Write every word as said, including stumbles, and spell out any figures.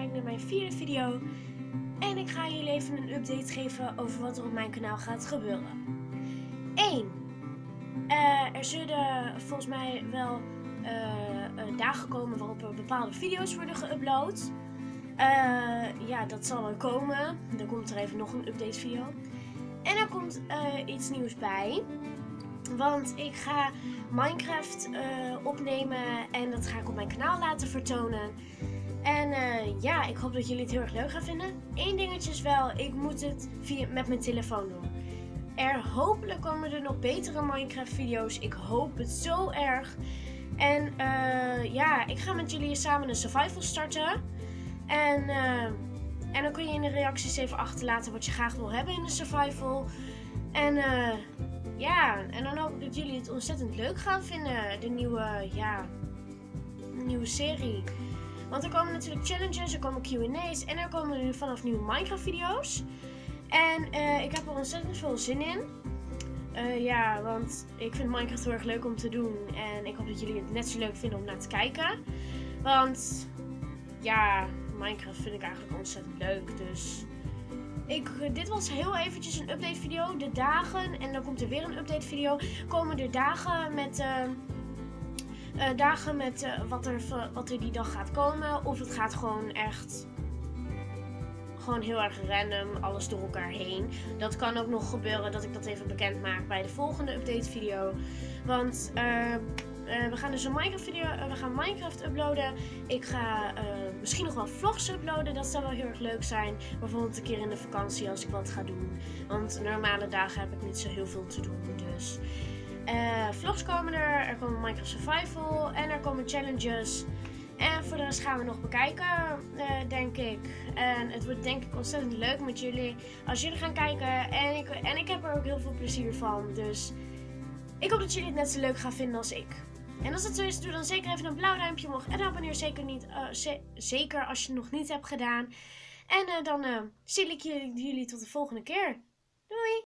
kijkt naar mijn vierde video en ik ga jullie even een update geven over wat er op mijn kanaal gaat gebeuren. één. Uh, er zullen volgens mij wel uh, uh, dagen komen waarop er bepaalde video's worden geüpload. Uh, ja, dat zal er komen. Dan komt er even nog een update video. En er komt uh, iets nieuws bij. Want ik ga Minecraft uh, opnemen en dat ga ik op mijn kanaal laten vertonen. En uh, ja, ik hoop dat jullie het heel erg leuk gaan vinden. Eén dingetje is wel, ik moet het via, met mijn telefoon doen. Er hopelijk komen er nog betere Minecraft video's. Ik hoop het zo erg. En uh, ja, ik ga met jullie samen een survival starten. En, uh, en dan kun je in de reacties even achterlaten wat je graag wil hebben in de survival. En uh, ja, en dan hoop ik dat jullie het ontzettend leuk gaan vinden. De nieuwe, ja, de nieuwe serie. Want er komen natuurlijk challenges, er komen Q en A's en er komen nu vanaf nieuwe Minecraft video's. En uh, ik heb er ontzettend veel zin in. Uh, ja, want ik vind Minecraft heel erg leuk om te doen. En ik hoop dat jullie het net zo leuk vinden om naar te kijken. Want ja, Minecraft vind ik eigenlijk ontzettend leuk. Dus ik, uh, dit was heel eventjes een update video. De dagen, en dan komt er weer een update video. Komen er dagen met... Uh, Uh, dagen met uh, wat, er, wat er die dag gaat komen. Of het gaat gewoon echt gewoon heel erg random, alles door elkaar heen. Dat kan ook nog gebeuren dat ik dat even bekend maak bij de volgende update video. Want uh, uh, we gaan dus een Minecraft video, uh, we gaan Minecraft uploaden. Ik ga uh, misschien nog wel vlogs uploaden, dat zou wel heel erg leuk zijn. Bijvoorbeeld een keer in de vakantie als ik wat ga doen. Want normale dagen heb ik niet zo heel veel te doen, dus... Uh, vlogs komen er, er komen Minecraft Survival en er komen challenges. En voor de rest gaan we nog bekijken, uh, denk ik. En het wordt denk ik ontzettend leuk met jullie als jullie gaan kijken. En ik, en ik heb er ook heel veel plezier van. Dus ik hoop dat jullie het net zo leuk gaan vinden als ik. En als dat zo is, doe dan zeker even een blauw duimpje omhoog. En abonneer zeker, niet, uh, ze zeker als je het nog niet hebt gedaan. En uh, dan uh, zie ik jullie, jullie tot de volgende keer. Doei!